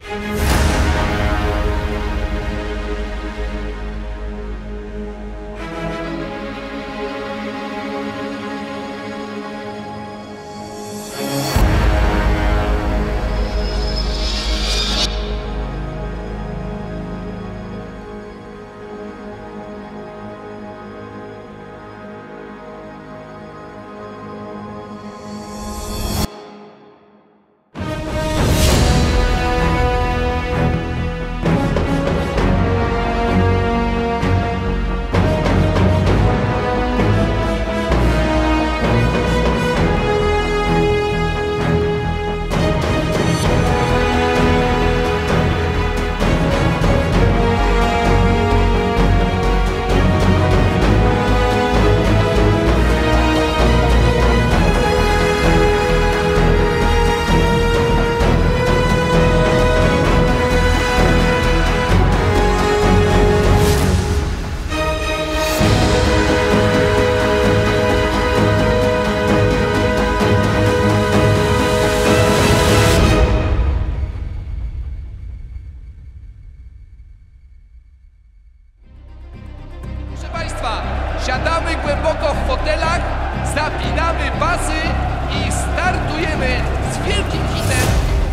Siadamy głęboko w fotelach, zapinamy pasy i startujemy z wielkim hitem.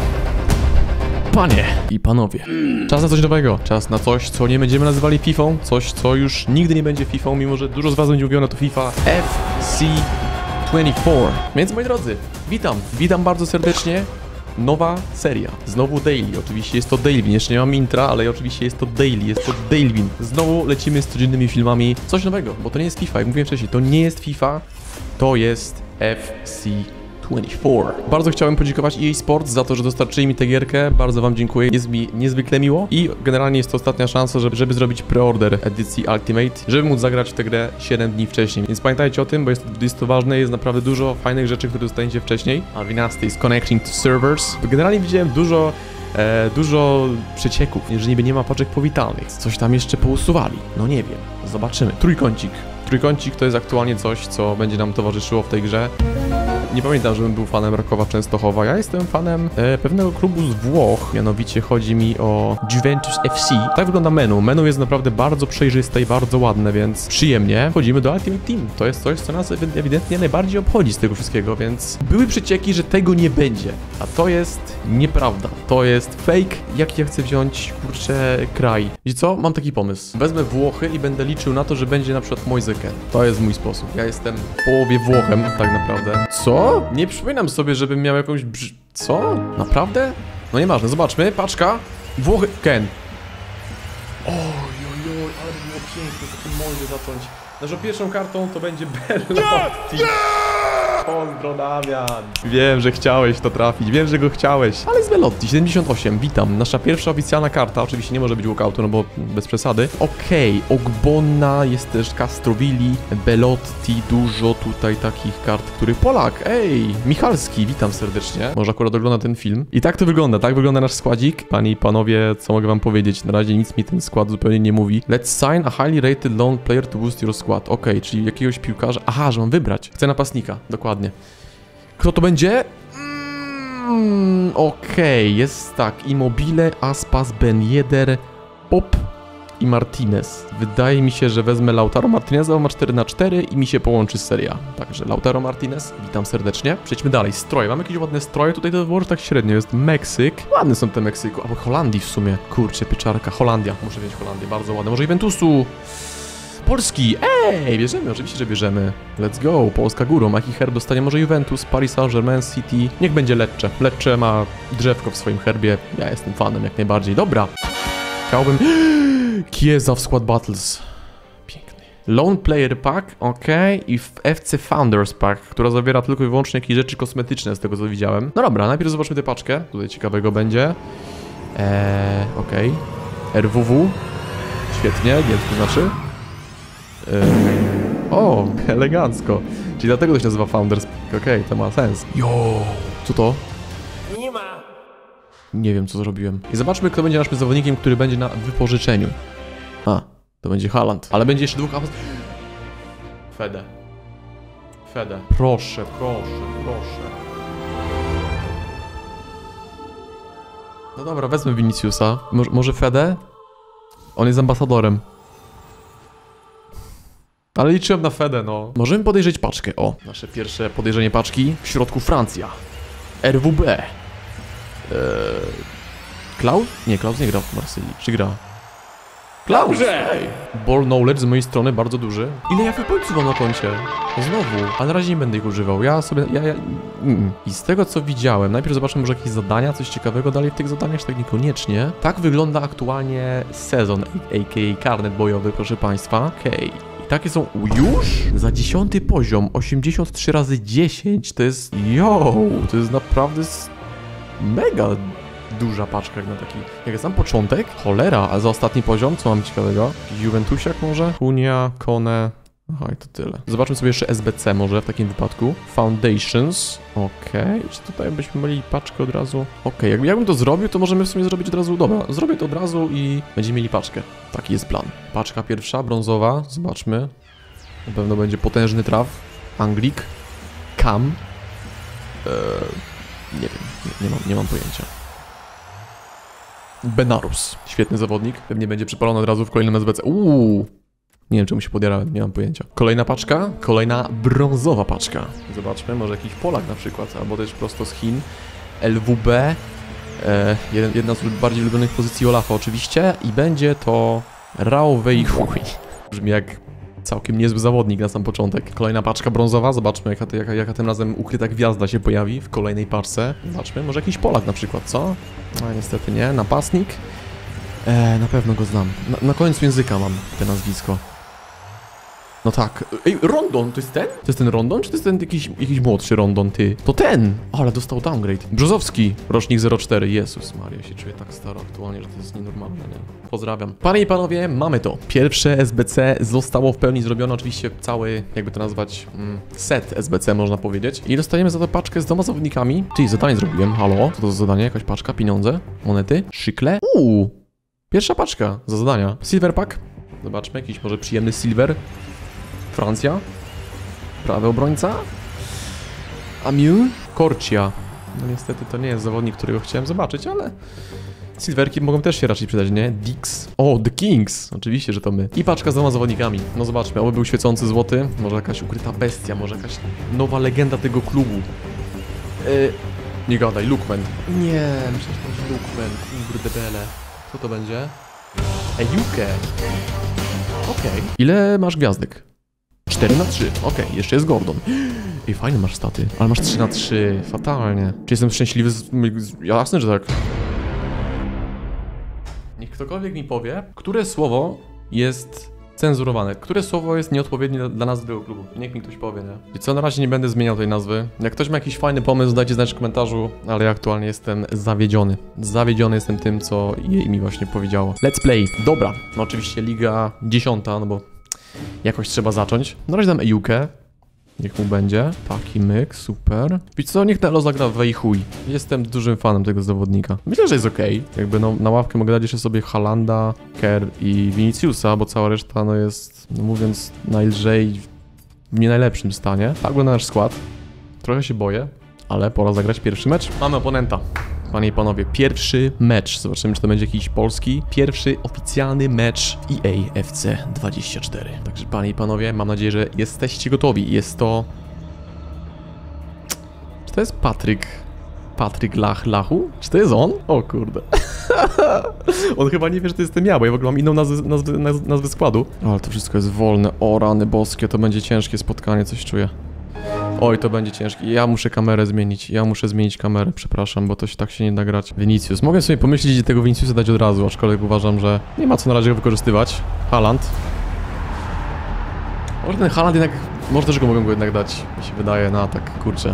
Panie i panowie, czas na coś nowego, czas na coś, co nie będziemy nazywali Fifą, coś, co już nigdy nie będzie Fifą, mimo że dużo z was będzie mówione, to FIFA FC24. Więc moi drodzy, witam bardzo serdecznie. Nowa seria, znowu daily, oczywiście jest to daily, jeszcze nie mam intra, ale oczywiście jest to daily, Znowu lecimy z codziennymi filmami, coś nowego, bo to nie jest FIFA, jak mówiłem wcześniej, to nie jest FIFA, to jest FC24. Bardzo chciałem podziękować EA Sports za to, że dostarczyli mi tę gierkę, bardzo wam dziękuję, jest mi niezwykle miło i generalnie jest to ostatnia szansa, żeby zrobić preorder edycji Ultimate, żeby móc zagrać w tę grę 7 dni wcześniej, więc pamiętajcie o tym, bo jest to ważne, jest naprawdę dużo fajnych rzeczy, które dostaniecie wcześniej. Alvinasti is connecting to servers. Generalnie widziałem dużo przecieków, że niby nie ma paczek powitalnych, coś tam jeszcze pousuwali, no nie wiem, zobaczymy. Trójkącik to jest aktualnie coś, co będzie nam towarzyszyło w tej grze. Nie pamiętam, żebym był fanem Rakowa Częstochowa. Ja jestem fanem pewnego klubu z Włoch, mianowicie chodzi mi o Juventus FC. Tak wygląda menu. Menu jest naprawdę bardzo przejrzyste i bardzo ładne, więc przyjemnie. Wchodzimy do Ultimate Team. To jest coś, co nas ewidentnie najbardziej obchodzi z tego wszystkiego, więc były przecieki, że tego nie będzie. A to jest nieprawda. To jest fake. Jak ja chcę wziąć, kurczę, kraj. Wiecie co? Mam taki pomysł. Wezmę Włochy i będę liczył na to, że będzie na przykład Moise Kean. To jest mój sposób. Ja jestem w połowie Włochem, tak naprawdę. Co? Nie przypominam sobie, żebym miał jakąś Co? Naprawdę? No nieważne, zobaczmy, paczka. Włochy... Kean. Oj, ale by było pięknie z takim Moise zacząć. Znaczy pierwszą kartą to będzie Belotti. Pozdro, Damian. Wiem, że chciałeś to trafić, wiem, że go chciałeś. Ale z Belotti, 78, witam. Nasza pierwsza oficjalna karta, oczywiście nie może być walkoutu, no bo bez przesady. Okej, Ogbonna, jest też Castrovilli, Belotti, dużo tutaj takich kart, który Polak, ej, Michalski, witam serdecznie. Może akurat ogląda ten film. I tak to wygląda, tak wygląda nasz składzik. Panie i panowie, co mogę wam powiedzieć? Na razie nic mi ten skład zupełnie nie mówi. Let's sign a highly rated lone player to boost your squad. Okej, czyli jakiegoś piłkarza. Aha, że mam wybrać. Chcę napastnika, dokładnie. Kto to będzie? Okej, jest tak. Immobile, Aspas, Ben Yedder, Pop i Martinez. Wydaje mi się, że wezmę Lautaro Martineza, bo ma 4×4 i mi się połączy z Serie A. Także Lautaro Martinez, witam serdecznie. Przejdźmy dalej. Stroje. Mam jakieś ładne stroje. Tutaj to może tak średnio. Jest Meksyk. Ładne są te Meksyku. Albo Holandii w sumie. Kurczę, pieczarka. Holandia. Muszę wziąć Holandię. Bardzo ładne. Może Juventusu. Polski! Ej, bierzemy, oczywiście, że bierzemy. Let's go, Polska górą. Jaki herb dostanie? Może Juventus, Paris Saint-Germain, City. Niech będzie Lecce. Lecce ma drzewko w swoim herbie. Ja jestem fanem jak najbardziej. Dobra. Chciałbym... Chiesa w Squad Battles. Piękny. Lone Player Pack, okej. I w FC Founders Pack, która zawiera tylko i wyłącznie jakieś rzeczy kosmetyczne z tego, co widziałem. No dobra, najpierw zobaczmy tę paczkę. Tutaj ciekawego będzie. Okej. RWW. Świetnie, nie to znaczy. O, elegancko. Czyli dlatego to się nazywa Founders. Okej, to ma sens. Jo, co to? Nie ma. Nie wiem, co zrobiłem. I zobaczmy, kto będzie naszym zawodnikiem, który będzie na wypożyczeniu. A, to będzie Haaland. Ale będzie jeszcze dwóch... Fede. Proszę. No dobra, wezmę Viniciusa. Może Fede? On jest ambasadorem. Ale liczyłem na Fede, no. Możemy podejrzeć paczkę. O, nasze pierwsze podejrzenie paczki. W środku Francja. RWB. Klaus? Nie, Klaus nie gra w Marsylii. Czy gra? Klaus! Ball knowledge z mojej strony bardzo duży. Ile ja wypońców mam na koncie? Znowu. Ale na razie nie będę ich używał. I z tego co widziałem, najpierw zobaczmy może jakieś zadania, coś ciekawego dalej w tych zadaniach, czy tak niekoniecznie. Tak wygląda aktualnie sezon, a.k.a. karnet bojowy, proszę państwa. Okej. Takie są już? Za 10 poziom, 83 razy 10, to jest... to jest naprawdę mega duża paczka jak na taki... Jak sam początek? Cholera, a za ostatni poziom co mam ciekawego? Juventusiak może? Unia, Kone... Aha, i to tyle. Zobaczmy sobie jeszcze SBC może w takim wypadku. Foundations. Okej. Czy tutaj byśmy mieli paczkę od razu? Okej, jakbym to zrobił, to możemy w sumie zrobić od razu... Dobra, zrobię to od razu i będziemy mieli paczkę. Taki jest plan. Paczka pierwsza, brązowa. Zobaczmy. Na pewno będzie potężny traf. Anglik. Cam. Nie wiem. Nie mam pojęcia. Benarus. Świetny zawodnik. Pewnie będzie przypalony od razu w kolejnym SBC. Nie wiem, czemu się podjarałem, nie mam pojęcia. Kolejna paczka, kolejna brązowa paczka. Zobaczmy, może jakiś Polak na przykład, albo też prosto z Chin. LWB, jedna z bardziej ulubionych pozycji Olafa oczywiście. I będzie to Rao Weihui. Brzmi jak całkiem niezły zawodnik na sam początek. Kolejna paczka brązowa, zobaczmy jaka tym razem ukryta gwiazda się pojawi w kolejnej paczce. Zobaczmy, może jakiś Polak na przykład, co? No niestety nie, napastnik. Na pewno go znam. Na końcu języka mam te nazwisko. No tak. Ej, Rondon, to jest ten? To jest ten Rondon, czy to jest ten jakiś młodszy Rondon, ty? To ten! Ale dostał downgrade. Brzozowski, rocznik 04. Jezus Maria, się czuję tak staro aktualnie, że to jest nienormalne, nie? Pozdrawiam. Panie i panowie, mamy to. Pierwsze SBC zostało w pełni zrobione, oczywiście cały, jakby to nazwać, set SBC można powiedzieć. I dostajemy za to paczkę z 2 zawodnikami. Ty, zadanie zrobiłem, halo? Co to za zadanie? Jakaś paczka, pieniądze, monety, szykle? Pierwsza paczka za zadania. Silver pack. Zobaczmy, jakiś może przyjemny silver. Francja. Prawy obrońca. Amiu. Korcia. No niestety to nie jest zawodnik, którego chciałem zobaczyć, ale... Silverki mogą też się raczej przydać, nie? Dix. O, The Kings. Oczywiście, że to my. I paczka z 2 zawodnikami. No zobaczmy, oby był świecący złoty. Może jakaś ukryta bestia, może jakaś nowa legenda tego klubu. Nie gadaj, Lukman. Nie, myślę, że to jest Lukman. Kurde bele. Co to będzie? Ejuke. Okej. Ile masz gwiazdek? 4/3. Okej, jeszcze jest Gordon. Ej, fajne masz staty. Ale masz 3/3. Fatalnie. Czy jestem szczęśliwy Jasne, że tak. Niech ktokolwiek mi powie, które słowo jest cenzurowane, które słowo jest nieodpowiednie dla nazwy tego klubu. Niech mi ktoś powie, nie? I co, na razie nie będę zmieniał tej nazwy. Jak ktoś ma jakiś fajny pomysł, dajcie znać w komentarzu, ale ja aktualnie jestem zawiedziony. Zawiedziony jestem tym, co jej mi właśnie powiedziało. Let's play. Dobra. No oczywiście Liga 10, no bo jakoś trzeba zacząć. Na razie dam Ejukę. Niech mu będzie. Taki myk, super. Wiecie co, niech Nelo zagra w Weihui. Jestem dużym fanem tego zawodnika. Myślę, że jest okej. Jakby no, na ławkę mogę dać jeszcze sobie Haalanda, Kerr i Viniciusa, bo cała reszta no jest, no mówiąc najlżej, w nie najlepszym stanie. Tak wygląda nasz skład. Trochę się boję, ale pora zagrać pierwszy mecz. Mamy oponenta. Panie i panowie, pierwszy mecz. Zobaczymy, czy to będzie jakiś polski. Pierwszy oficjalny mecz EA FC 24. Także panie i panowie, mam nadzieję, że jesteście gotowi. Jest to... Czy to jest Patryk Lachu? Czy to jest on? O kurde. On chyba nie wie, że to jestem ja, bo ja w ogóle mam inną nazwę składu. Ale to wszystko jest wolne. O rany boskie, to będzie ciężkie spotkanie, coś czuję. Oj, to będzie ciężkie. Ja muszę kamerę zmienić. Ja muszę zmienić kamerę, przepraszam, bo to się tak się nie da grać. Vinicius. Mogę sobie pomyśleć i tego Viniciusa dać od razu, aczkolwiek uważam, że nie ma co na razie go wykorzystywać. Haaland. Może ten Haaland jednak... Może też go mogę jednak dać, mi się wydaje, na atak. Kurczę.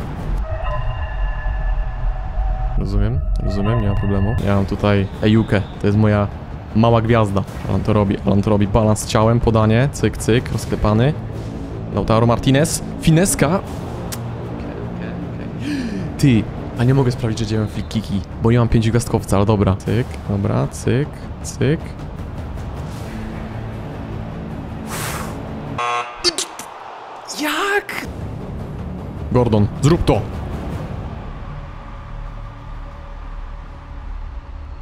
Rozumiem, nie ma problemu. Ja mam tutaj Ejukę. To jest moja mała gwiazda. Alan to robi. Balans z ciałem, podanie. Cyk, cyk, rozklepany. Lautaro Martinez. Fineska. Ty, a nie mogę sprawić, że działam flick kiki, bo nie mam 5 gwiazdkowca, ale dobra. Cyk, dobra, cyk, cyk. Jak? Gordon, zrób to!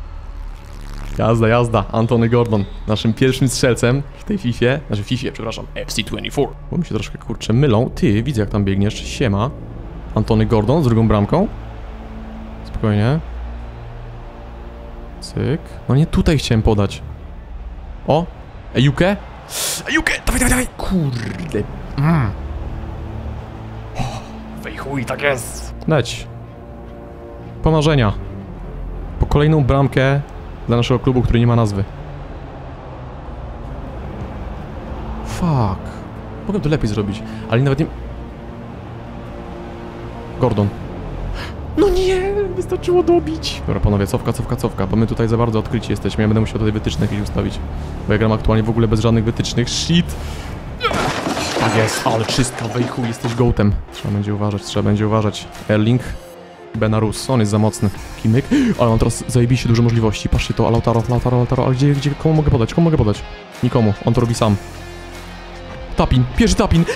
Jazda, jazda. Antony Gordon, naszym pierwszym strzelcem w tej Fifie. Znaczy Fifie, przepraszam. FC24. Bo mi się troszkę, kurczę, mylą. Ty, widzę jak tam biegniesz. Siema. Antony Gordon z drugą bramką. Spokojnie. Cyk. No nie tutaj chciałem podać. O! Ejukę? Ejukę! Dawaj, dawaj, dawaj! Kurde. Wejchuj, tak jest. Leć. Pomarzenia. Po kolejną bramkę dla naszego klubu, który nie ma nazwy. Fuck. Mogę to lepiej zrobić, ale nawet nie... Gordon. No nie, wystarczyło dobić. Dobra, panowie, cofka, bo my tutaj za bardzo odkryci jesteśmy. Ja będę musiał tutaj wytyczne jakieś ustawić. Bo ja gram aktualnie w ogóle bez żadnych wytycznych. Shit. Tak jest, ale czystka, wejchuj, jesteś gołtem. Trzeba będzie uważać. Erling. Benarus, on jest za mocny. Kimyk. Ale on teraz zajebiście dużo możliwości. Patrzcie to, Lautaro. Ale gdzie, komu mogę podać? Nikomu, on to robi sam. Tapin, pierwszy tapin.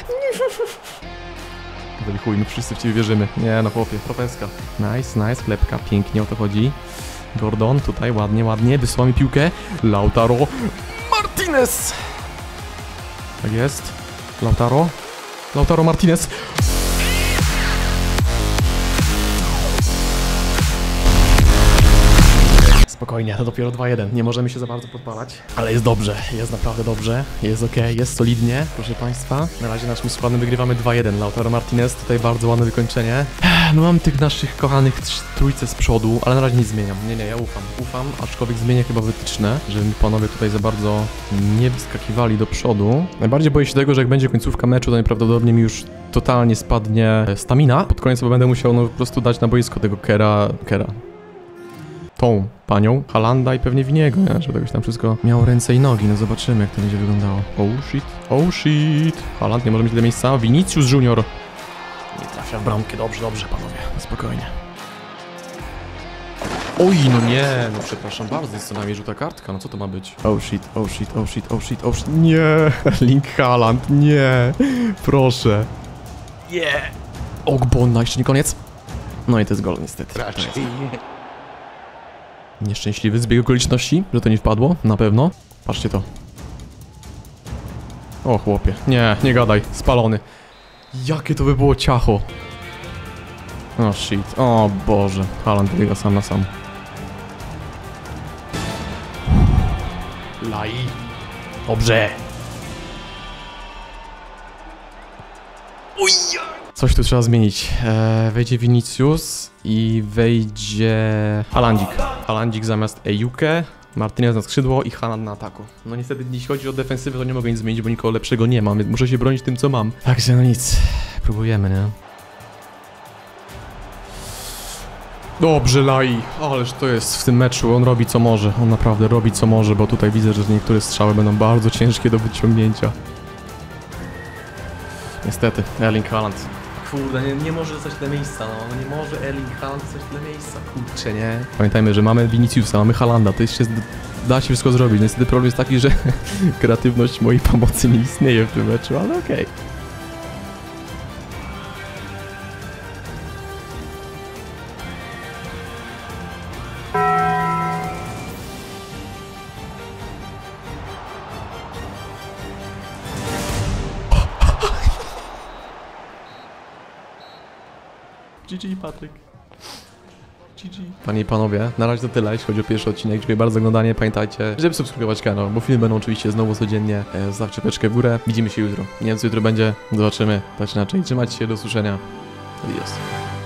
Chuj, my wszyscy w ciebie wierzymy. Nie no chłopie, profeska. Nice, klepka, pięknie o to chodzi. Gordon, tutaj ładnie, wysyła mi piłkę. Lautaro Martinez. Tak jest. Lautaro Martinez. Spokojnie, to dopiero 2-1. Nie możemy się za bardzo podpalać. Ale jest dobrze, jest naprawdę dobrze. Jest okej, jest solidnie, proszę państwa. Na razie naszym składem wygrywamy 2-1. Lautaro Martinez, tutaj bardzo ładne wykończenie. No mam tych naszych kochanych trójce z przodu, ale na razie nie zmieniam. Nie, ja ufam, aczkolwiek zmienię chyba wytyczne, żeby mi panowie tutaj za bardzo nie wyskakiwali do przodu. Najbardziej boję się tego, że jak będzie końcówka meczu, to najprawdopodobniej mi już totalnie spadnie stamina. Pod koniec będę musiał no po prostu dać na boisko tego Kera. Tą panią, Halanda i pewnie Winiego, nie? Żeby jakoś tam wszystko miało ręce i nogi, no zobaczymy jak to będzie wyglądało. Oh shit. Haland nie może mieć tyle miejsca. Vinicius Junior. Nie trafia w bramkę, dobrze, panowie, spokojnie. Oj, no nie, no przepraszam bardzo, jest co najmniej żółta kartka, no co to ma być? Oh shit. Nie, Link Haaland, nie, proszę. Ogbonna, jeszcze nie koniec. No i to jest gol niestety. Raczej. Nieszczęśliwy zbieg okoliczności, że to nie wpadło, na pewno. Patrzcie to. O chłopie, nie gadaj, spalony. Jakie to by było ciacho. O shit, o Boże, Haaland biega sam na sam. Lai. Dobrze. Coś tu trzeba zmienić. Wejdzie Vinicius i wejdzie Halandzik zamiast Ejukę, Martinez na skrzydło i Haaland na ataku. No niestety, jeśli chodzi o defensywę, to nie mogę nic zmienić, bo nikogo lepszego nie mam, więc muszę się bronić tym, co mam. Także no nic, próbujemy, nie? Dobrze, Lai, ależ to jest w tym meczu, on robi co może, on naprawdę robi co może, bo tutaj widzę, że niektóre strzały będą bardzo ciężkie do wyciągnięcia. Niestety, Erling Haaland. Kurde, nie może dostać tyle miejsca, no nie może Erling Haaland dostać tyle miejsca, kurczę, nie? Pamiętajmy, że mamy Viniciusa, mamy Haalanda, to jeszcze da się wszystko zrobić. Niestety problem jest taki, że kreatywność mojej pomocy nie istnieje w tym meczu, ale okej. GG, Patryk. GG. Panie i panowie, na razie to tyle, jeśli chodzi o pierwszy odcinek. Dziękuję bardzo za oglądanie. Pamiętajcie, żeby subskrybować kanał, bo filmy będą oczywiście znowu codziennie. Zostawcie łapeczkę w górę. Widzimy się jutro. Nie wiem, co jutro będzie. Zobaczymy. Tak czy inaczej. Trzymajcie się, do usłyszenia. Adios.